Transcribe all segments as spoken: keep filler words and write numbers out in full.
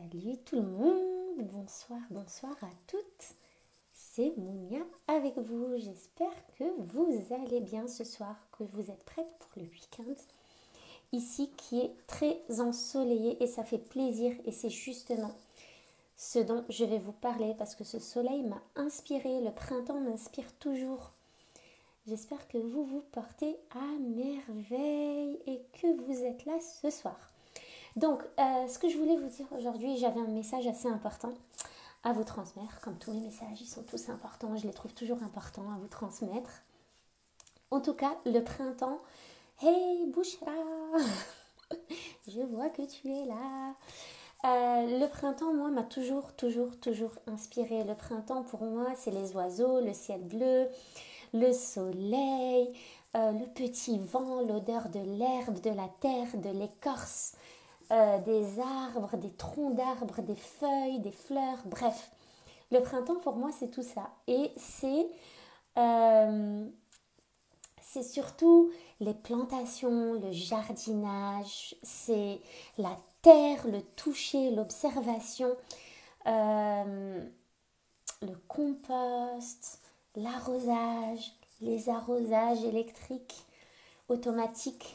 Salut tout le monde, bonsoir, bonsoir à toutes. C'est Moumia avec vous. J'espère que vous allez bien ce soir, que vous êtes prêtes pour le week-end. Ici qui est très ensoleillé et ça fait plaisir et c'est justement ce dont je vais vous parler parce que ce soleil m'a inspiré, le printemps m'inspire toujours. J'espère que vous vous portez à merveille et que vous êtes là ce soir. Donc, euh, ce que je voulais vous dire aujourd'hui, j'avais un message assez important à vous transmettre. Comme tous mes messages, ils sont tous importants. Je les trouve toujours importants à vous transmettre. En tout cas, le printemps. Hey, Bouchra, je vois que tu es là. Euh, le printemps, moi, m'a toujours, toujours, toujours inspiré. Le printemps, pour moi, c'est les oiseaux, le ciel bleu, le soleil, euh, le petit vent, l'odeur de l'herbe, de la terre, de l'écorce. Euh, des arbres, des troncs d'arbres, des feuilles, des fleurs, bref. Le printemps pour moi c'est tout ça. Et c'est, euh, c'est surtout les plantations, le jardinage, c'est la terre, le toucher, l'observation, euh, le compost, l'arrosage, les arrosages électriques, automatiques.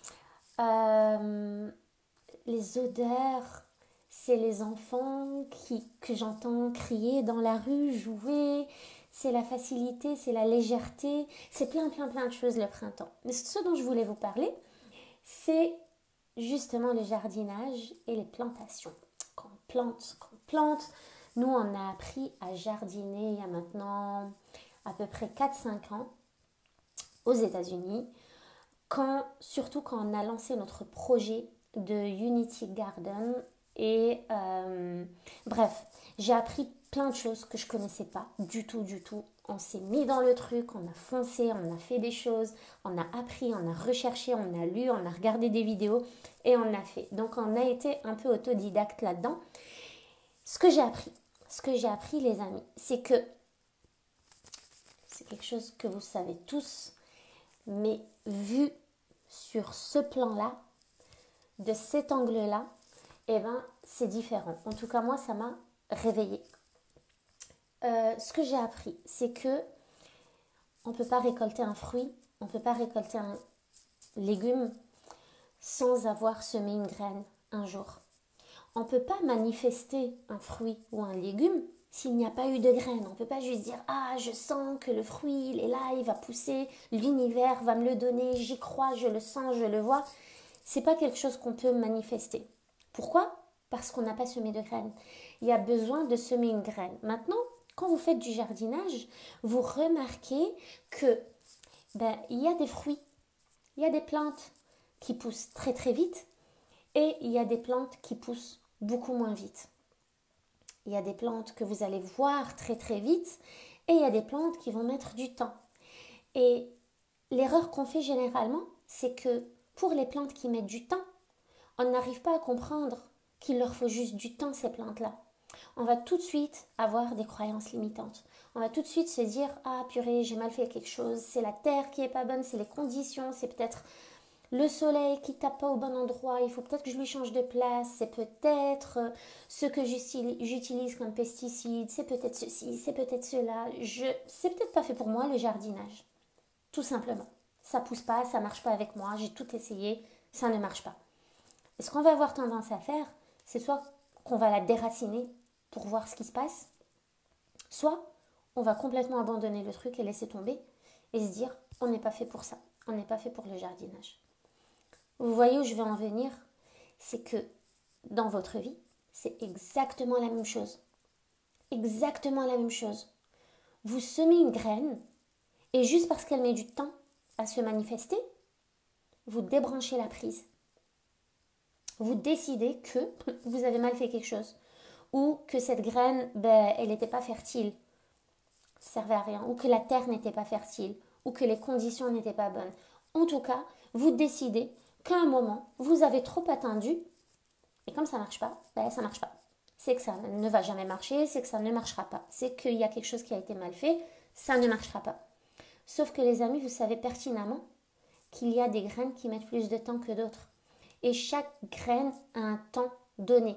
Euh, Les odeurs, c'est les enfants qui, que j'entends crier dans la rue, jouer, c'est la facilité, c'est la légèreté, c'est plein plein plein de choses le printemps. Mais ce dont je voulais vous parler, c'est justement le jardinage et les plantations. Quand on plante, quand on plante, nous on a appris à jardiner il y a maintenant à peu près quatre cinq ans aux États-Unis, quand, surtout quand on a lancé notre projet de Unity Garden et euh, bref, j'ai appris plein de choses que je connaissais pas du tout, du tout. On s'est mis dans le truc, on a foncé, on a fait des choses, on a appris, on a recherché, on a lu, on a regardé des vidéos et on a fait. Donc on a été un peu autodidacte là-dedans. Ce que j'ai appris, ce que j'ai appris les amis, c'est que c'est quelque chose que vous savez tous, mais vu sur ce plan-là, de cet angle-là, eh ben, c'est différent. En tout cas, moi, ça m'a réveillée. Euh, ce que j'ai appris, c'est que on ne peut pas récolter un fruit, on ne peut pas récolter un légume sans avoir semé une graine un jour. On ne peut pas manifester un fruit ou un légume s'il n'y a pas eu de graine. On ne peut pas juste dire « Ah, je sens que le fruit, il est là, il va pousser, l'univers va me le donner, j'y crois, je le sens, je le vois ». C'est pas quelque chose qu'on peut manifester. Pourquoi? Parce qu'on n'a pas semé de graines. Il y a besoin de semer une graine. Maintenant, quand vous faites du jardinage, vous remarquez que ben, il y a des fruits, il y a des plantes qui poussent très très vite et il y a des plantes qui poussent beaucoup moins vite. Il y a des plantes que vous allez voir très très vite et il y a des plantes qui vont mettre du temps. Et l'erreur qu'on fait généralement, c'est que pour les plantes qui mettent du temps, on n'arrive pas à comprendre qu'il leur faut juste du temps, ces plantes-là. On va tout de suite avoir des croyances limitantes. On va tout de suite se dire « Ah purée, j'ai mal fait quelque chose, c'est la terre qui est pas bonne, c'est les conditions, c'est peut-être le soleil qui tape pas au bon endroit, il faut peut-être que je lui change de place, c'est peut-être ce que j'utilise comme pesticides, c'est peut-être ceci, c'est peut-être cela, je... c'est peut-être pas fait pour moi le jardinage. » Tout simplement. Ça pousse pas, ça marche pas avec moi, j'ai tout essayé, ça ne marche pas. Et ce qu'on va avoir tendance à faire, c'est soit qu'on va la déraciner pour voir ce qui se passe, soit on va complètement abandonner le truc et laisser tomber et se dire on n'est pas fait pour ça, on n'est pas fait pour le jardinage. Vous voyez où je vais en venir? C'est que dans votre vie, c'est exactement la même chose. Exactement la même chose. Vous semez une graine et juste parce qu'elle met du temps à se manifester, vous débranchez la prise. Vous décidez que vous avez mal fait quelque chose ou que cette graine, ben, elle n'était pas fertile, ça ne servait à rien, ou que la terre n'était pas fertile, ou que les conditions n'étaient pas bonnes. En tout cas, vous décidez qu'à un moment, vous avez trop attendu et comme ça ne marche pas, ben, ça ne marche pas. C'est que ça ne va jamais marcher, c'est que ça ne marchera pas. C'est qu'il y a quelque chose qui a été mal fait, ça ne marchera pas. Sauf que les amis, vous savez pertinemment qu'il y a des graines qui mettent plus de temps que d'autres. Et chaque graine a un temps donné.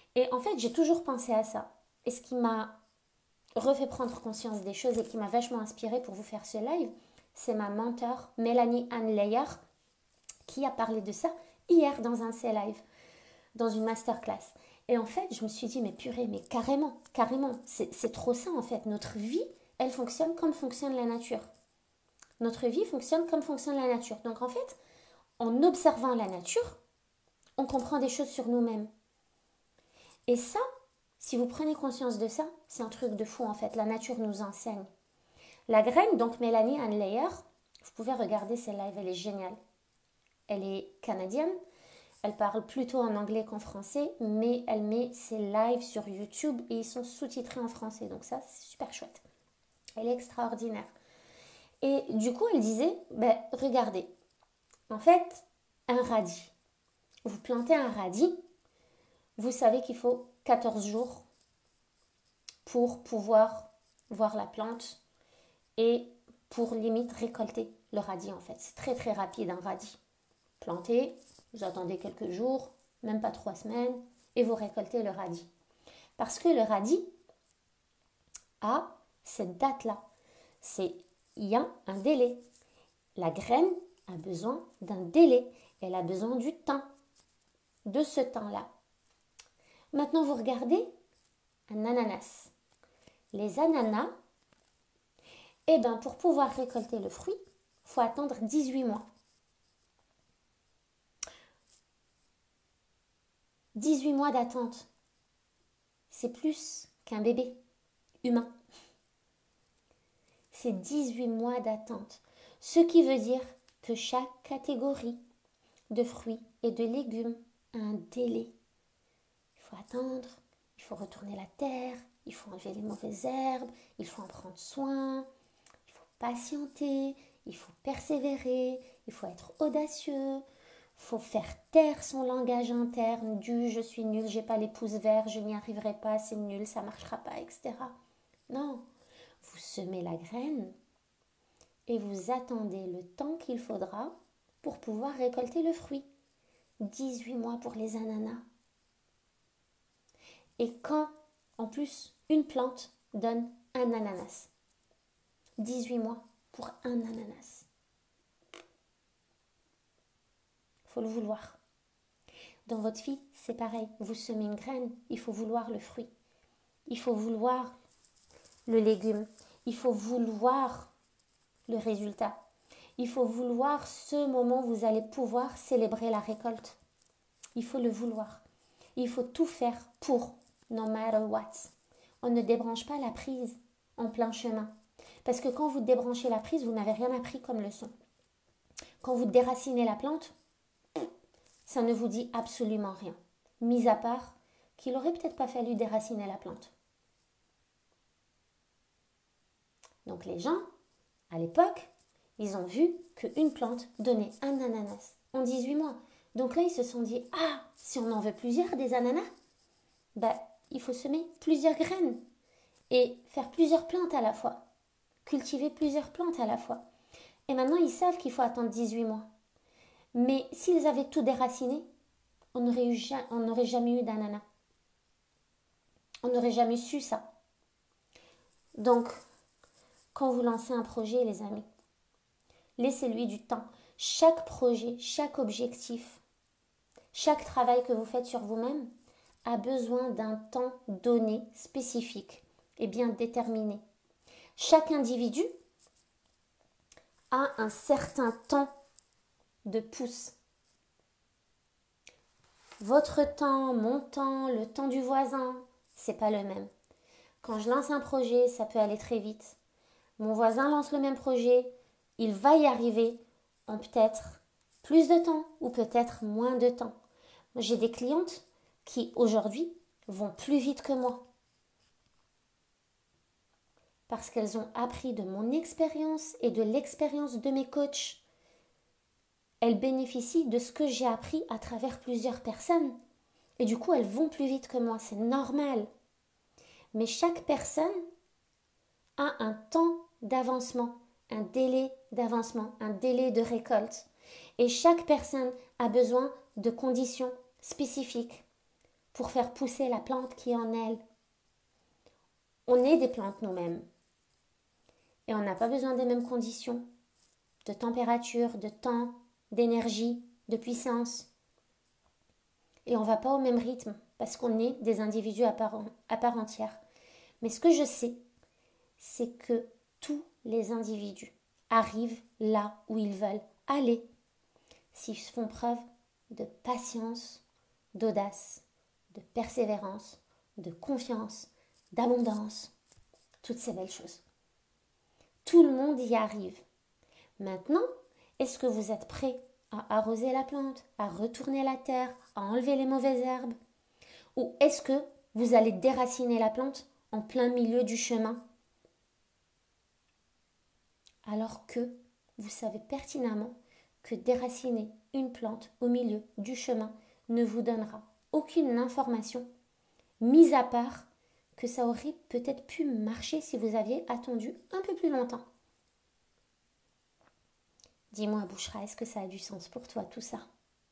Et en fait, j'ai toujours pensé à ça. Et ce qui m'a refait prendre conscience des choses et qui m'a vachement inspirée pour vous faire ce live, c'est ma mentor Mélanie Ann Leyer qui a parlé de ça hier dans un C live, dans une masterclass. Et en fait, je me suis dit, mais purée, mais carrément, carrément, c'est trop ça en fait. Notre vie, elle fonctionne comme fonctionne la nature. Notre vie fonctionne comme fonctionne la nature. Donc en fait, en observant la nature, on comprend des choses sur nous-mêmes. Et ça, si vous prenez conscience de ça, c'est un truc de fou en fait. La nature nous enseigne. La graine, donc Mélanie Ann Leyer, vous pouvez regarder ses lives, elle est géniale. Elle est canadienne, elle parle plutôt en anglais qu'en français, mais elle met ses lives sur YouTube et ils sont sous-titrés en français. Donc ça, c'est super chouette. Elle est extraordinaire. Et du coup, elle disait, ben, regardez, en fait, un radis. Vous plantez un radis, vous savez qu'il faut quatorze jours pour pouvoir voir la plante et pour limite récolter le radis en fait. C'est très très rapide un radis. Plantez, vous attendez quelques jours, même pas trois semaines, et vous récoltez le radis. Parce que le radis a cette date-là. C'est, il y a un délai. La graine a besoin d'un délai. Elle a besoin du temps, de ce temps-là. Maintenant, vous regardez un ananas. Les ananas, eh ben, pour pouvoir récolter le fruit, il faut attendre dix-huit mois. dix-huit mois d'attente, c'est plus qu'un bébé humain. C'est dix-huit mois d'attente. Ce qui veut dire que chaque catégorie de fruits et de légumes a un délai. Il faut attendre, il faut retourner la terre, il faut enlever les mauvaises herbes, il faut en prendre soin, il faut patienter, il faut persévérer, il faut être audacieux. Il faut faire taire son langage interne du « je suis nul, j'ai pas les pouces verts, je n'y arriverai pas, c'est nul, ça marchera pas, et cetera » Non, vous semez la graine et vous attendez le temps qu'il faudra pour pouvoir récolter le fruit. dix-huit mois pour les ananas. Et quand, en plus, une plante donne un ananas. dix-huit mois pour un ananas. Il faut le vouloir. Dans votre vie, c'est pareil. Vous semez une graine, il faut vouloir le fruit. Il faut vouloir le légume. Il faut vouloir le résultat. Il faut vouloir ce moment où vous allez pouvoir célébrer la récolte. Il faut le vouloir. Il faut tout faire pour, no matter what. On ne débranche pas la prise en plein chemin. Parce que quand vous débranchez la prise, vous n'avez rien appris comme leçon. Quand vous déracinez la plante, ça ne vous dit absolument rien, mis à part qu'il n'aurait peut-être pas fallu déraciner la plante. Donc les gens, à l'époque, ils ont vu qu'une plante donnait un ananas en dix-huit mois. Donc là, ils se sont dit, ah, si on en veut plusieurs des ananas, ben, il faut semer plusieurs graines et faire plusieurs plantes à la fois, cultiver plusieurs plantes à la fois. Et maintenant, ils savent qu'il faut attendre dix-huit mois. Mais s'ils avaient tout déraciné, on n'aurait jamais eu d'ananas. On n'aurait jamais su ça. Donc, quand vous lancez un projet, les amis, laissez-lui du temps. Chaque projet, chaque objectif, chaque travail que vous faites sur vous-même a besoin d'un temps donné, spécifique et bien déterminé. Chaque individu a un certain temps de pouce. Votre temps, mon temps, le temps du voisin, c'est pas le même. Quand je lance un projet, ça peut aller très vite. Mon voisin lance le même projet, il va y arriver en peut-être plus de temps ou peut-être moins de temps. J'ai des clientes qui aujourd'hui vont plus vite que moi parce qu'elles ont appris de mon expérience et de l'expérience de mes coachs. Elles bénéficient de ce que j'ai appris à travers plusieurs personnes. Et du coup, elles vont plus vite que moi. C'est normal. Mais chaque personne a un temps d'avancement, un délai d'avancement, un délai de récolte. Et chaque personne a besoin de conditions spécifiques pour faire pousser la plante qui est en elle. On est des plantes nous-mêmes. Et on n'a pas besoin des mêmes conditions de température, de temps, d'énergie, de puissance. Et on ne va pas au même rythme parce qu'on est des individus à part, à part entière. Mais ce que je sais, c'est que tous les individus arrivent là où ils veulent aller s'ils font preuve de patience, d'audace, de persévérance, de confiance, d'abondance, toutes ces belles choses. Tout le monde y arrive. Maintenant, est-ce que vous êtes prêt à arroser la plante, à retourner la terre, à enlever les mauvaises herbes? Ou est-ce que vous allez déraciner la plante en plein milieu du chemin? Alors que vous savez pertinemment que déraciner une plante au milieu du chemin ne vous donnera aucune information, mis à part que ça aurait peut-être pu marcher si vous aviez attendu un peu plus longtemps. Dis-moi, Bouchra, est-ce que ça a du sens pour toi tout ça?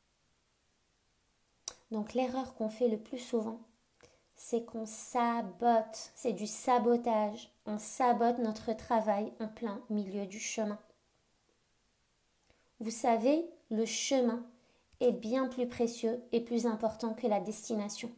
Donc l'erreur qu'on fait le plus souvent, c'est qu'on sabote, c'est du sabotage. On sabote notre travail en plein milieu du chemin. Vous savez, le chemin est bien plus précieux et plus important que la destination.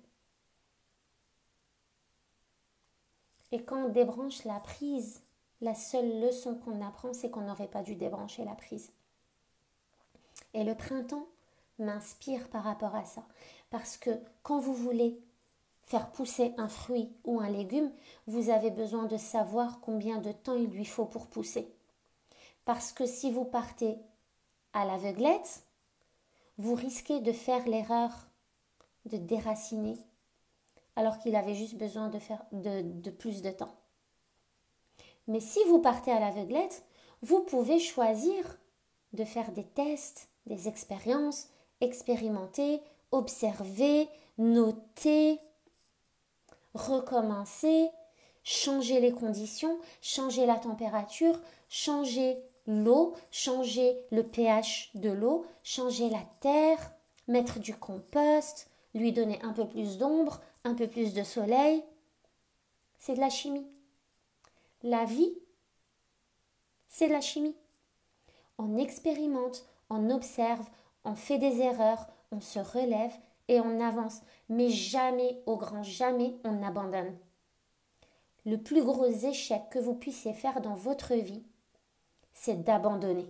Et quand on débranche la prise, la seule leçon qu'on apprend, c'est qu'on n'aurait pas dû débrancher la prise. Et le printemps m'inspire par rapport à ça. Parce que quand vous voulez faire pousser un fruit ou un légume, vous avez besoin de savoir combien de temps il lui faut pour pousser. Parce que si vous partez à l'aveuglette, vous risquez de faire l'erreur de déraciner alors qu'il avait juste besoin de, faire de, de plus de temps. Mais si vous partez à l'aveuglette, vous pouvez choisir de faire des tests, des expériences, expérimenter, observer, noter, recommencer, changer les conditions, changer la température, changer l'eau, changer le pH de l'eau, changer la terre, mettre du compost, lui donner un peu plus d'ombre, un peu plus de soleil. C'est de la chimie. La vie, c'est de la chimie. On expérimente, on observe, on fait des erreurs, on se relève et on avance. Mais jamais, au grand jamais, on n'abandonne. Le plus gros échec que vous puissiez faire dans votre vie, c'est d'abandonner.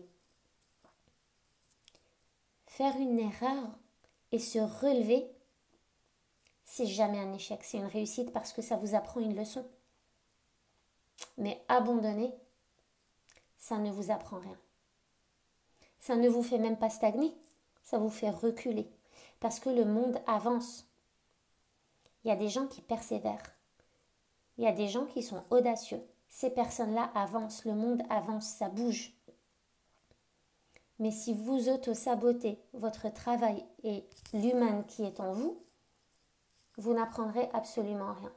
Faire une erreur et se relever, c'est jamais un échec, c'est une réussite parce que ça vous apprend une leçon. Mais abandonner, ça ne vous apprend rien. Ça ne vous fait même pas stagner, ça vous fait reculer. Parce que le monde avance. Il y a des gens qui persévèrent. Il y a des gens qui sont audacieux. Ces personnes-là avancent, le monde avance, ça bouge. Mais si vous auto-sabotez votre travail et l'humain qui est en vous, vous n'apprendrez absolument rien.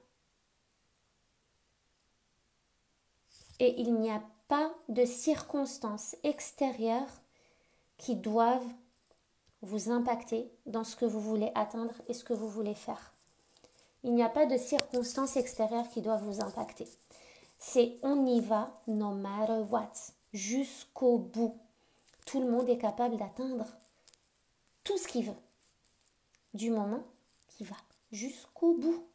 Et il n'y a pas de circonstances extérieures qui doivent vous impacter dans ce que vous voulez atteindre et ce que vous voulez faire. Il n'y a pas de circonstances extérieures qui doivent vous impacter. C'est on y va no matter what, jusqu'au bout. Tout le monde est capable d'atteindre tout ce qu'il veut, du moment qu'il va jusqu'au bout.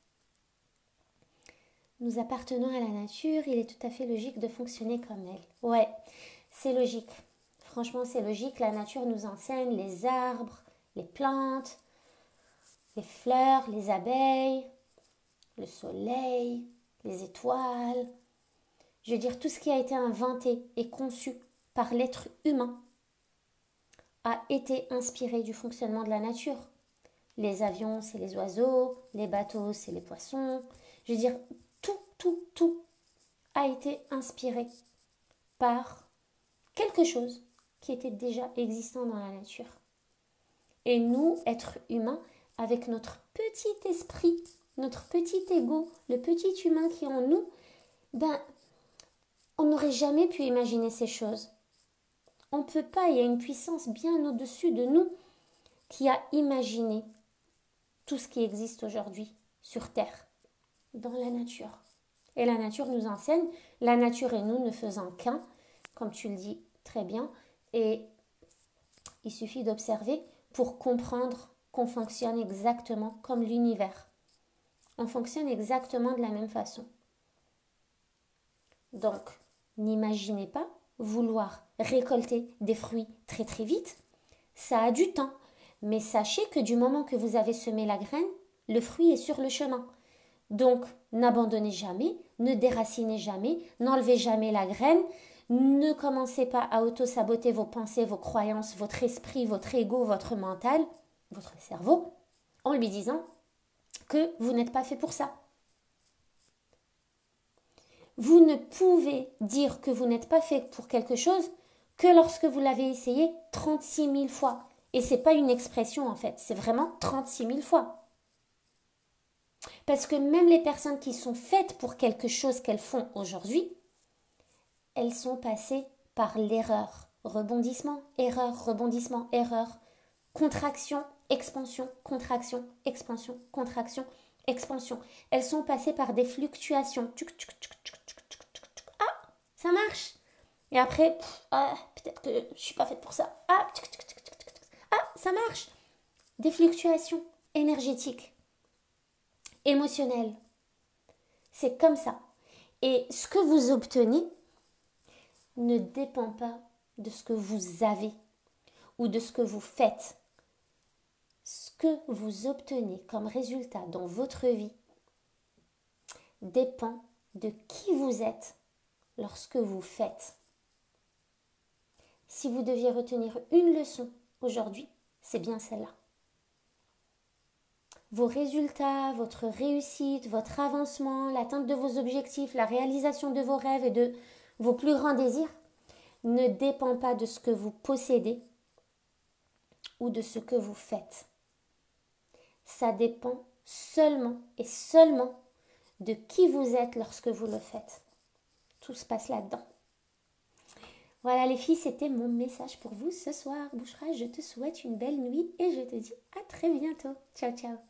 Nous appartenons à la nature, il est tout à fait logique de fonctionner comme elle. Ouais, c'est logique. Franchement, c'est logique. La nature nous enseigne les arbres, les plantes, les fleurs, les abeilles, le soleil, les étoiles. Je veux dire, tout ce qui a été inventé et conçu par l'être humain a été inspiré du fonctionnement de la nature. Les avions, c'est les oiseaux, les bateaux, c'est les poissons. Je veux dire, tout, tout, tout a été inspiré par quelque chose qui était déjà existant dans la nature. Et nous, êtres humains, avec notre petit esprit, notre petit ego, le petit humain qui est en nous, ben, on n'aurait jamais pu imaginer ces choses. On ne peut pas, il y a une puissance bien au-dessus de nous qui a imaginé tout ce qui existe aujourd'hui sur Terre, dans la nature. Et la nature nous enseigne, la nature et nous ne faisant qu'un, comme tu le dis très bien, et il suffit d'observer pour comprendre qu'on fonctionne exactement comme l'univers. On fonctionne exactement de la même façon. Donc, n'imaginez pas vouloir récolter des fruits très très vite. Ça a du temps. Mais sachez que du moment que vous avez semé la graine, le fruit est sur le chemin. Donc, n'abandonnez jamais, ne déracinez jamais, n'enlevez jamais la graine. Ne commencez pas à auto-saboter vos pensées, vos croyances, votre esprit, votre ego, votre mental, votre cerveau, en lui disant que vous n'êtes pas fait pour ça. Vous ne pouvez dire que vous n'êtes pas fait pour quelque chose que lorsque vous l'avez essayé trente-six mille fois. Et ce n'est pas une expression en fait, c'est vraiment trente-six mille fois. Parce que même les personnes qui sont faites pour quelque chose qu'elles font aujourd'hui, elles sont passées par l'erreur. Rebondissement, erreur, rebondissement, erreur. Contraction, expansion, contraction, expansion, contraction, expansion. Elles sont passées par des fluctuations. Ah, ça marche. Et après, pff, ah, peut-être que je ne suis pas faite pour ça. Ah, ah, ça marche. Des fluctuations énergétiques, émotionnelles. C'est comme ça. Et ce que vous obtenez ne dépend pas de ce que vous avez ou de ce que vous faites. Ce que vous obtenez comme résultat dans votre vie dépend de qui vous êtes lorsque vous faites. Si vous deviez retenir une leçon aujourd'hui, c'est bien celle-là. Vos résultats, votre réussite, votre avancement, l'atteinte de vos objectifs, la réalisation de vos rêves et de vos plus grands désirs ne dépend pas de ce que vous possédez ou de ce que vous faites. Ça dépend seulement et seulement de qui vous êtes lorsque vous le faites. Tout se passe là-dedans. Voilà les filles, c'était mon message pour vous ce soir. Bouchra, je te souhaite une belle nuit et je te dis à très bientôt. Ciao, ciao.